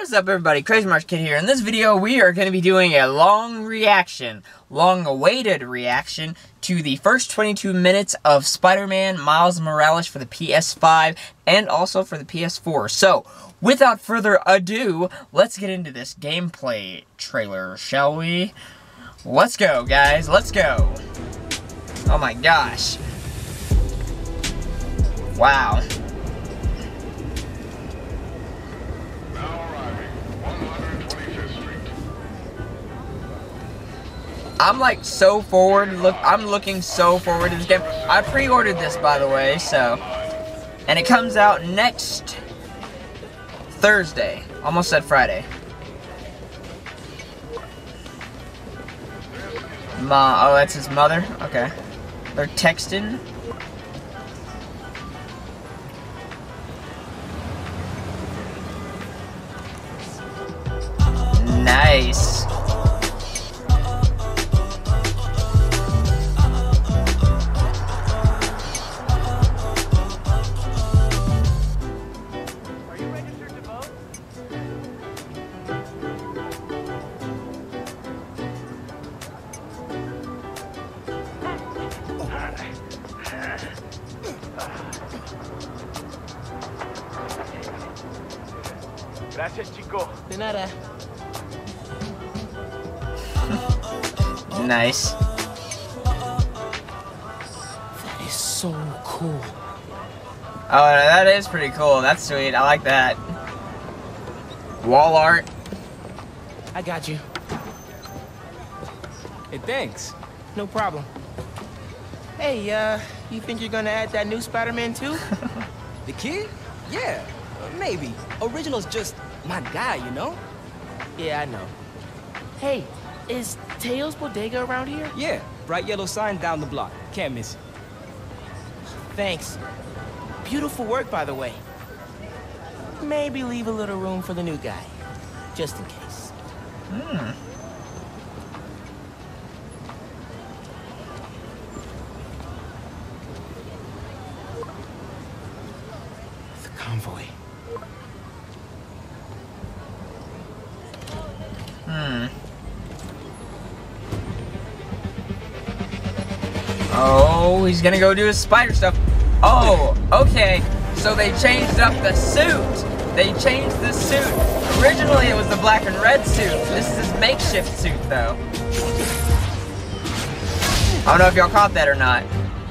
What is up, everybody? Crazy March Kid here. In this video, we are going to be doing a long-awaited reaction to the first 22 minutes of Spider-Man Miles Morales for the PS5 and also for the PS4. So, without further ado, let's get into this gameplay trailer, shall we? Let's go, guys. Let's go. Oh my gosh. Wow. I'm like so forward. I'm looking so forward to this game. I pre-ordered this, by the way, so, and it comes out next Thursday. Almost said Friday. Oh, that's his mother. Okay, they're texting. Nice. Gracias, chico. De nada. Nice. That is so cool. Oh, that is pretty cool. That's sweet. I like that. Wall art. I got you. Hey, thanks. No problem. Hey, you think you're gonna add that new Spider-Man too? The kid? Yeah, maybe. Original's just my guy, you know? Yeah, I know. Hey, is Teo's Bodega around here? Yeah, bright yellow sign down the block. Can't miss it. Thanks. Beautiful work, by the way. Maybe leave a little room for the new guy, just in case. The convoy. Oh, he's gonna go do his spider stuff. Oh, okay. So they changed up the suit. They changed the suit. Originally, it was the black and red suit. This is his makeshift suit, though. I don't know if y'all caught that or not.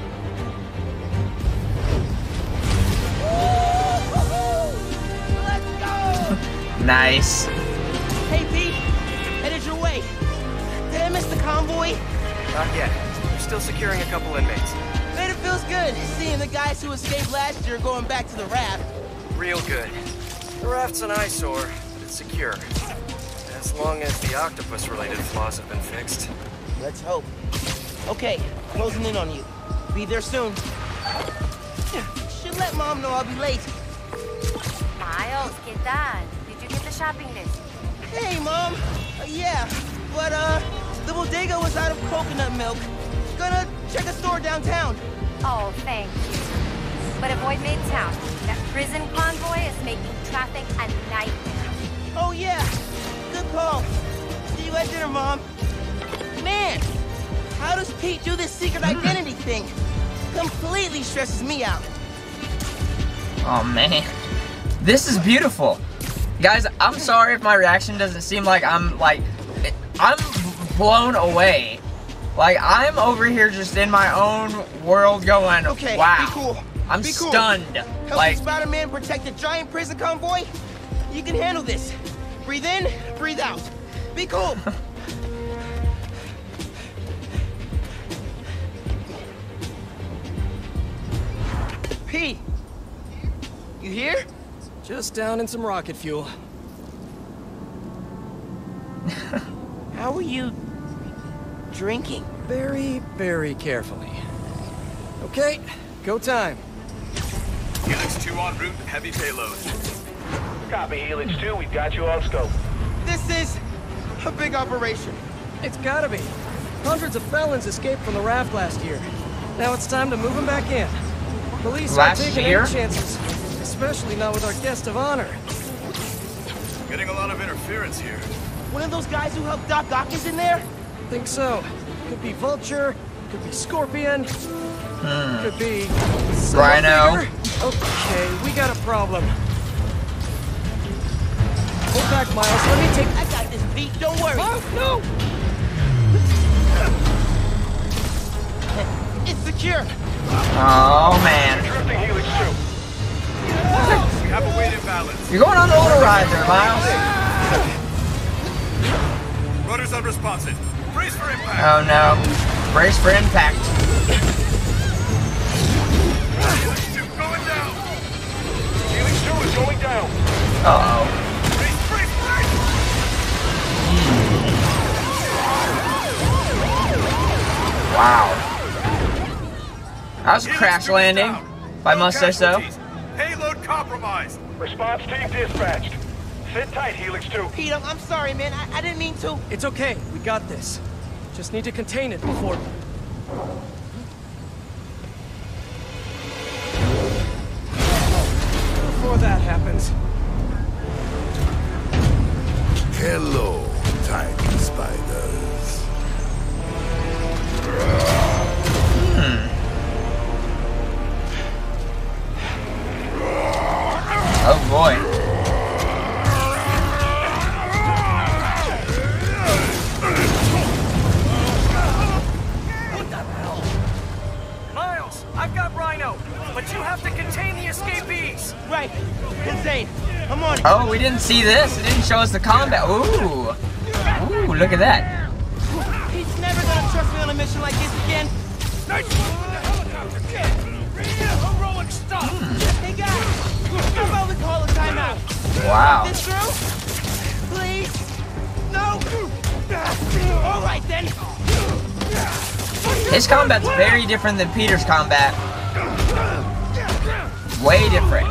Let's go! Nice. Hey, Pete. Headed your way. Did I miss the convoy? Not yet. We're still securing a couple inmates. Man, it feels good seeing the guys who escaped last year going back to the raft. Real good. The raft's an eyesore, but it's secure. As long as the octopus-related flaws have been fixed. Let's hope. Okay, closing in on you. Be there soon. Should let Mom know I'll be late. Miles, ¿qué tal? Did you get the shopping list? Hey, Mom. Yeah, but the bodega was out of coconut milk. Gonna check a store downtown. Oh, thank you. But avoid Midtown. That prison convoy is making traffic a nightmare. Oh, yeah. Good call. See you at dinner, Mom. Man, how does Pete do this secret identity thing? Completely stresses me out. Oh, man. This is beautiful. Guys, I'm sorry if my reaction doesn't seem like I'm blown away. Like, I'm over here just in my own world going, okay, wow. Be cool. I'm be cool. stunned. Helping Like, Spider-Man protect a giant prison convoy? You can handle this. Breathe in, breathe out. Be cool. P, you here? Just down in some rocket fuel. How are you drinking? Very, very carefully. Okay, go time. Helix 2 en route, heavy payload. Copy, Helix 2, we've got you on scope. This is a big operation. It's gotta be. Hundreds of felons escaped from the raft last year. Now it's time to move them back in. Police aren't taking any chances, especially not with our guest of honor. Getting a lot of interference here. One of those guys who helped Doc Ock is in there? Think so. Could be Vulture, could be Scorpion, could be... Rhino. Okay, we got a problem. Hold back, Miles. Let me take... I got this, Pete. Don't worry. Oh, no! It's secure. Oh man. Drifting Helix 2. We have a weight imbalance. You're going on the auto ride there, Miles. Rudder's unresponsive. Brace for impact. Oh no. Brace for impact. Helix 2 going down. Helix 2 is going down. Uh-oh. Brace, brace, brace. Wow. That was a Helix crash 2 is landing, down. if I No must say so. casualties. Payload compromised. Response team dispatched. Sit tight, Helix 2. Pete, I'm sorry, man. I didn't mean to. It's okay. We got this. Just need to contain it before... Before that happens. Hello, tiny spiders. Oh boy. Miles, I've got Rhino, but you have to contain the escapees. Right. Insane. I'm on it. Oh, we didn't see this. It didn't show us the combat. Ooh. Ooh, look at that. He's never gonna trust me on a mission like this again. Nice one with the helicopter, kid. Heroic stuff. Hey, guys. How about we call a timeout? Wow. This through? Please? No? All right, then. His combat's very different than Peter's combat. Way different.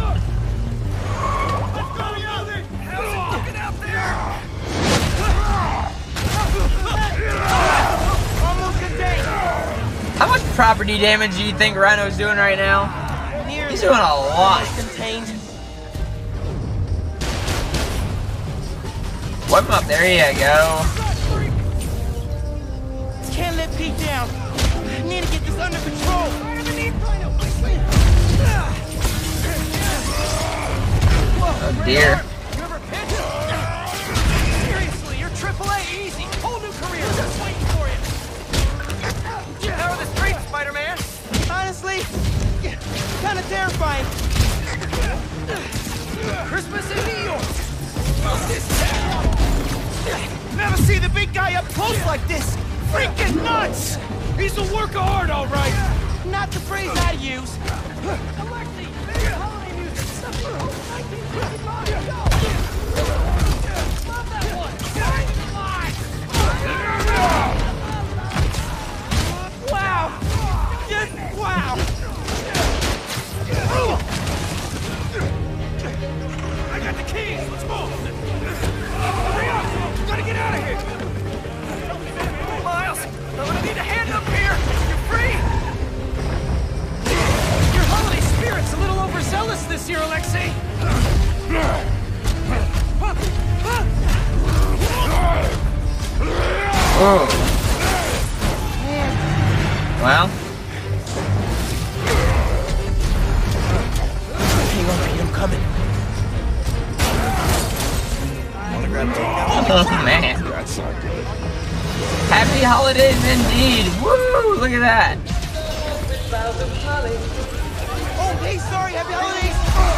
Almost contained. How much property damage do you think Rhino's doing right now? Nearly. He's doing a lot. Contained. Whip him up. There you go. Can't let Pete down. I need to get this under control. Oh dear. Seriously, you're AAA easy. Whole new career just waiting for you. How are the streets, Spider-Man? Honestly, kind of terrifying. Christmas in New York. Never see the big guy up close like this. Freaking nuts! He's a work of art, all right. Not the phrase I use. Wow! Just wow! I got the keys. Let's move. Hurry up. We gotta get out of here. Miles, I'm gonna need a hand up here. You're free. Your holiday spirit's a little overzealous this year, Alexei. Oh. Well. Hang on, Pete, I'm coming. Oh man. Happy holidays indeed. Woo! Look at that. Oh, hey, sorry, happy holidays.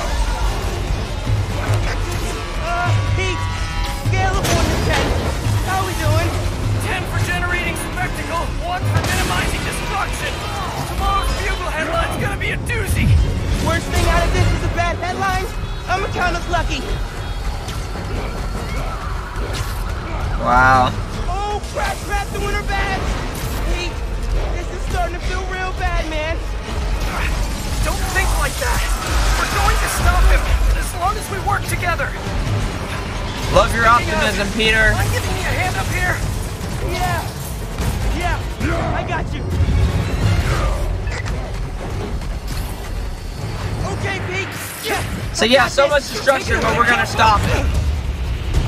Pete, scale of 1 to 10. How we doing? 10 for generating spectacle, 1 for minimizing destruction. Tomorrow's Bugle headline's gonna be a doozy. Worst thing out of this is a bad headline. I'ma count us lucky. Wow. Oh, crap, doing her bad. Pete, this is starting to feel real bad, man. Don't think like that. We're going to stop him, as long as we work together. Love your optimism, Peter. Mind giving me a hand up here? Yeah, I got you. Okay, Pete. Yeah. So yeah, so much destruction, but we're gonna stop it.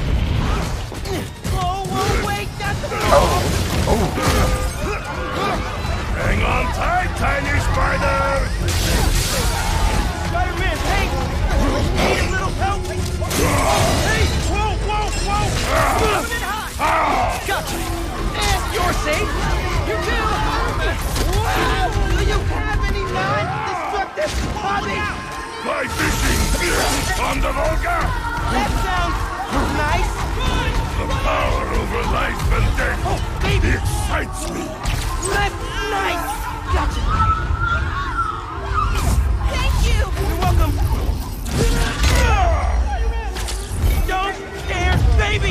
Hang on tight, tiny spider! Spider-Man, hey! Need a little help? Hey! Whoa, whoa, whoa! Moving high! Gotcha! And you're safe! You too! Wow! Do you have any non-destructive hobbies? Fly fishing! On the Volga! That sounds nice! The power over life and death! Oh, baby! Excites me! That's nice! Gotcha! Thank you! You're welcome! Don't scare baby!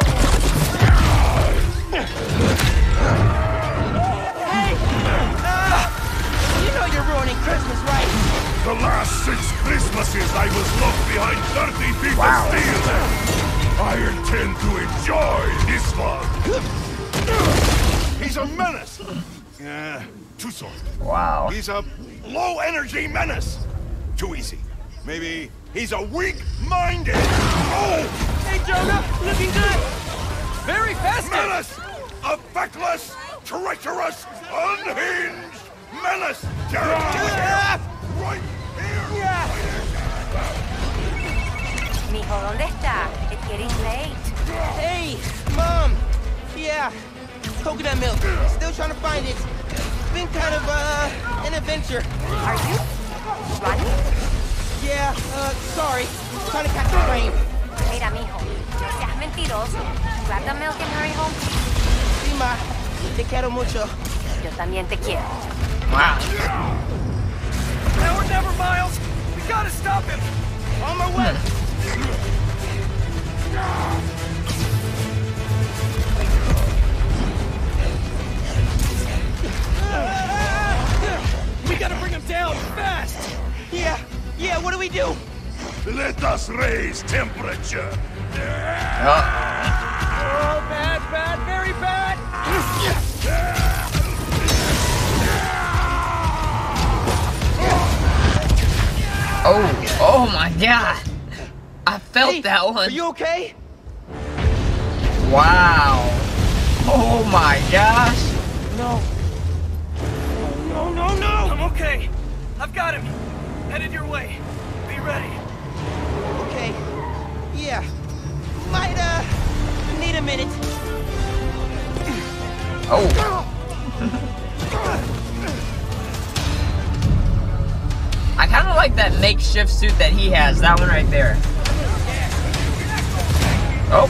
Hey! You know you're ruining Christmas, right? The last 6 Christmases I was locked behind 30 feet of steel! I intend to enjoy this one! He's a menace! Too soft. Wow. He's a low-energy menace! Too easy. Maybe he's a weak-minded... Oh! Hey, Jonah! Looking good! Very festive! Menace! A feckless, treacherous, unhinged menace! Right here! Mijo, ¿dónde está? It's getting late. Hey, Mom! Yeah, coconut milk. Still trying to find it. Been kind of, an adventure. Are you running? Yeah, sorry. Trying to catch the train. Mira, mijo, no seas mentiroso. Grab the milk and hurry home. Sí, ma. Te quiero mucho. Yo también te quiero. Wow. Now or never, Miles! We gotta stop him! On my way. We gotta bring him down, fast! Yeah, what do we do? Let us raise temperature! Oh, bad, very bad! Oh my god! I felt Hey, that one. Are you okay? Wow. Oh my gosh. No. No. I'm okay. I've got him. Headed your way. Be ready. Okay. Yeah. Might, need a minute. Oh. I kind of like that makeshift suit that he has. That one right there. Oh.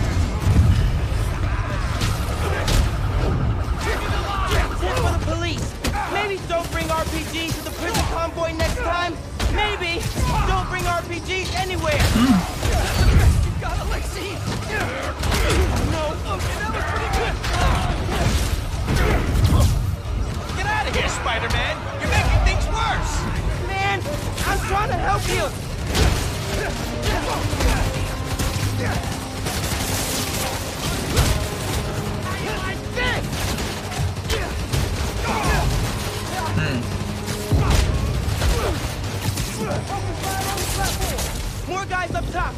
Tip for the police. Maybe don't bring RPGs to the prison convoy next time. Maybe don't bring RPGs anywhere. You gotta, like, see. No. Okay, that was pretty good. Get out of here, Spider-Man. You're making things worse. Man, I'm trying to help you. More guys up top.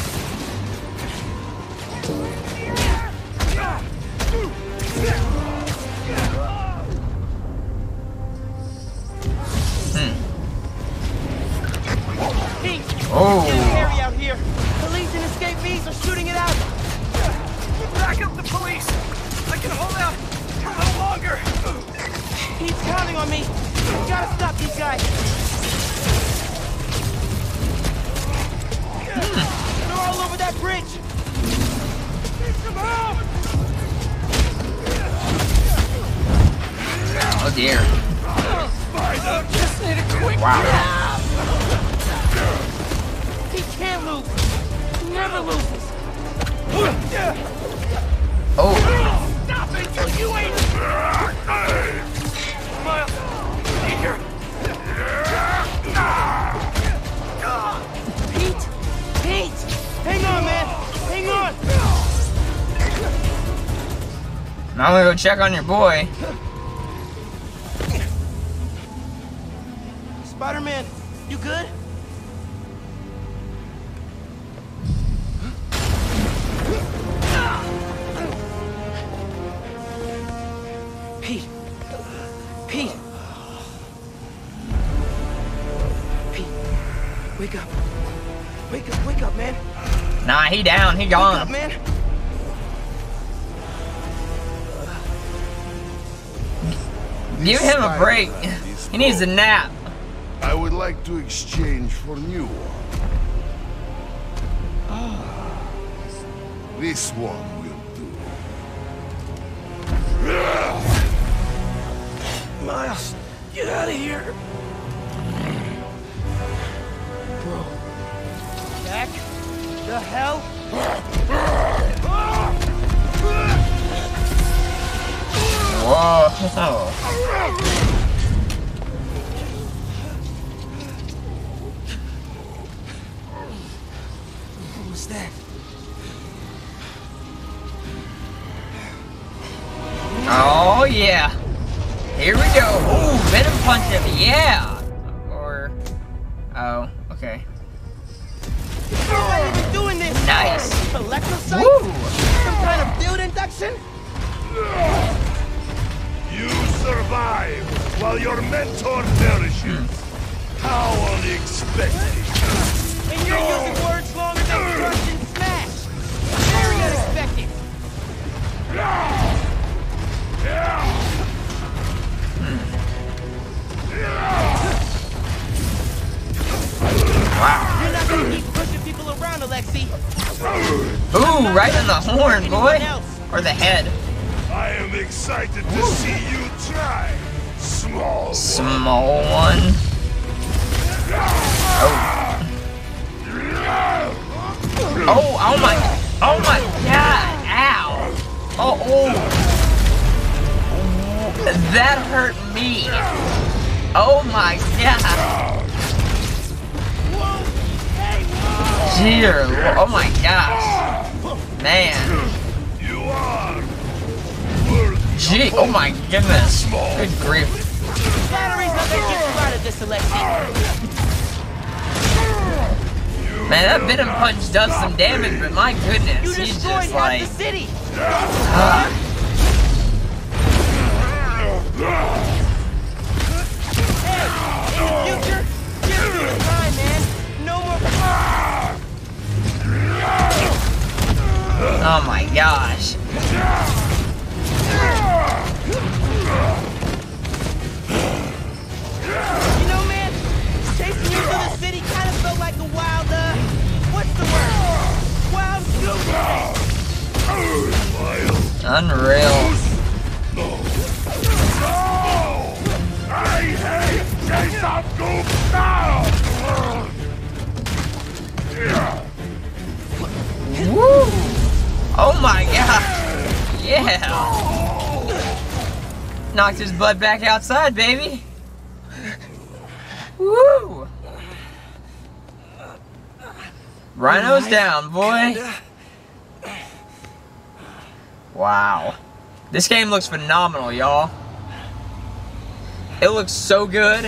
Pete, Oh. it's getting hairy out here. Police and escapees are shooting it out. Back up the police. I can hold out a little longer. He's counting on me. We gotta stop these guys. They're all over that bridge. Need some help! Oh dear. Just need a quick Wow. He can't lose. He never loses. Oh. Stop it! You ain't... Miles, here. Pete! Hang on, man! Hang on! Now I'm gonna go check on your boy. Spider-Man, you good? Wake up. Wake up, man. Nah, he down. He Wake up, gone. man. Give him a break. He needs a nap. I would like to exchange for new one. This one will do. Miles, get out of here. Bro. Jack? The hell? Whoa. What was that? Oh, yeah. Here we go. Ooh, venom punch him. Yeah. Or... Oh, okay. Why are we doing this? Nice. Electrocyte? Woo. Some kind of field induction? You survive while your mentor perishes. How unexpected. And you're using words longer than crush and smash. Very unexpected. Wow. You're not gonna keep pushing people around, Alexi. Ooh, right in the horn, boy. Or the head. I am excited to see you try, small one. Small one. Oh my god. Ow. Oh. That hurt me. Oh my god. Dear, oh my gosh. Man. You are. Gee, oh my goodness. Good grief. Battery's not gonna get you out of this, Alexi. Man, that venom punch does some damage, but my goodness, You he's destroyed just half like... the city. Hey, in the future, just do the time, man. No more. Oh my gosh. You know, man, chasing you through the city kind of felt like a wild, what's the word? Wild goose chase. Unreal. I hate chase of goof now. Woo! Oh my gosh. Yeah. Knocked his butt back outside, baby. Woo! Rhino's down, boy. Wow. This game looks phenomenal, y'all. It looks so good.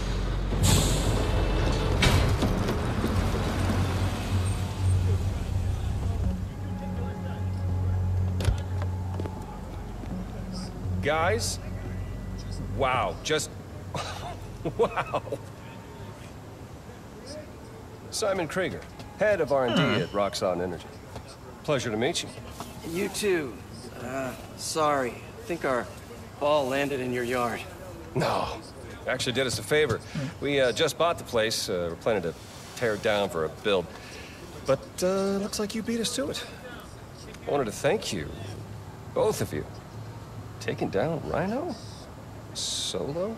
Guys? Wow, just... wow. Simon Krieger, head of R&D at Roxxon Energy. Pleasure to meet you. You too. Sorry. I think our ball landed in your yard. No, actually did us a favor. We just bought the place. We're planning to tear it down for a build. But looks like you beat us to it. I wanted to thank you, both of you. Taking down Rhino? Solo?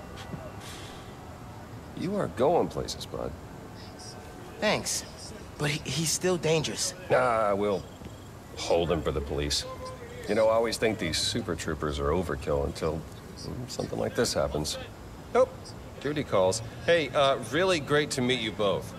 You are going places, bud. Thanks, but he's still dangerous. Nah, we'll hold him for the police. You know, I always think these super troopers are overkill until something like this happens. Oh, duty calls. Hey, really great to meet you both.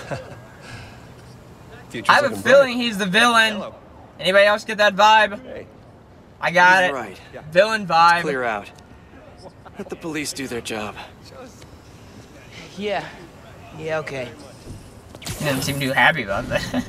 I have a feeling he's the villain. Hello. Anybody else get that vibe? Hey. I got He's it. right. Villain vibe. Clear out. Let the police do their job. Yeah, okay. He doesn't seem too happy about that.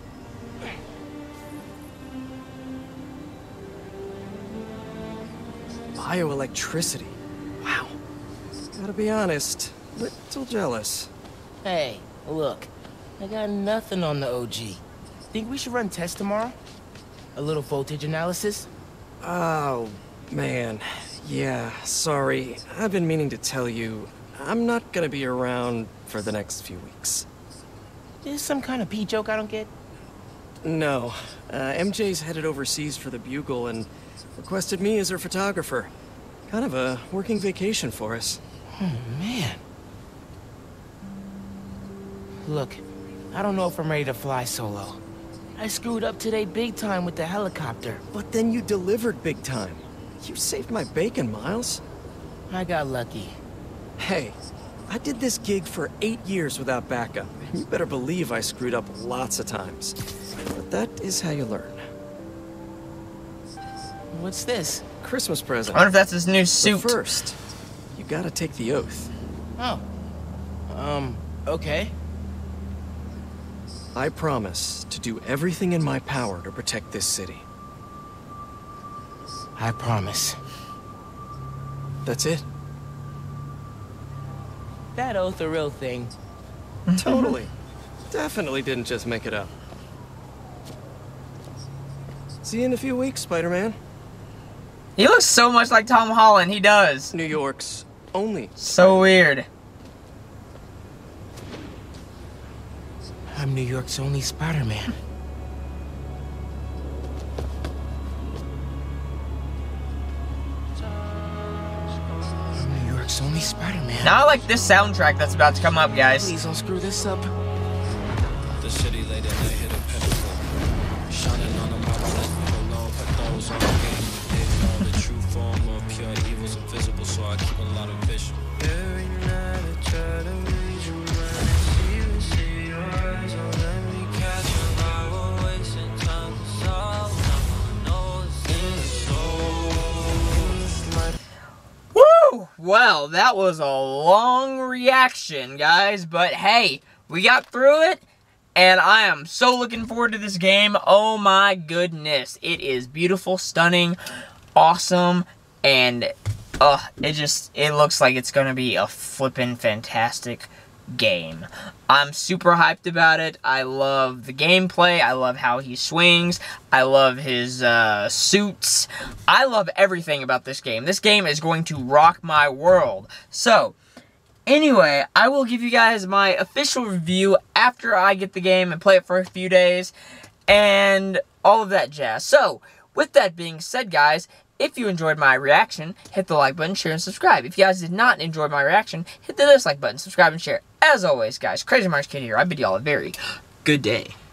Bioelectricity. Wow. Gotta be honest, little jealous. Hey, look, I got nothing on the OG. Think we should run tests tomorrow? A little voltage analysis? Oh, man. Yeah, sorry. I've been meaning to tell you, I'm not gonna be around for the next few weeks. Is some kind of pee joke I don't get? No. MJ's headed overseas for the Bugle and requested me as her photographer. Kind of a working vacation for us. Oh, man. Look, I don't know if I'm ready to fly solo. I screwed up today big time with the helicopter. But then you delivered big time. You saved my bacon, Miles. I got lucky. Hey, I did this gig for 8 years without backup. You better believe I screwed up lots of times. But that is how you learn. What's this? Christmas present. I wonder if that's his new suit. But first, you gotta take the oath. Oh. Okay. I promise to do everything in my power to protect this city. I promise. That's it. That oath a real thing. Totally. Definitely didn't just make it up. See you in a few weeks, Spider-Man. He looks so much like Tom Holland. He does. New York's only. So weird. I'm New York's only Spider-Man. I'm New York's only Spider-Man. Now I like this soundtrack that's about to come up, guys. Please don't screw this up. The city late at night hit a pinnacle. Shining on the marble like below, put those on the game. They know the true form of pure evil's invisible, so I keep a lot of vision. Every night I try to read your mind, see your eyes, don't let me catch you. I will wasting time to solve. I know it's in the soul. Woo! Well, that was a long reaction, guys, but hey, we got through it, and I am so looking forward to this game. Oh my goodness. It is beautiful, stunning, awesome, and it looks like it's gonna be a flippin' fantastic game. I'm super hyped about it. I love the gameplay. I love how he swings. I love his suits. I love everything about this game. This game is going to rock my world. So, anyway, I will give you guys my official review after I get the game and play it for a few days and all of that jazz. So, with that being said, guys, if you enjoyed my reaction, hit the like button, share, and subscribe. If you guys did not enjoy my reaction, hit the dislike button, subscribe, and share. As always, guys, Crazy March Kid here. I bid y'all a very good day.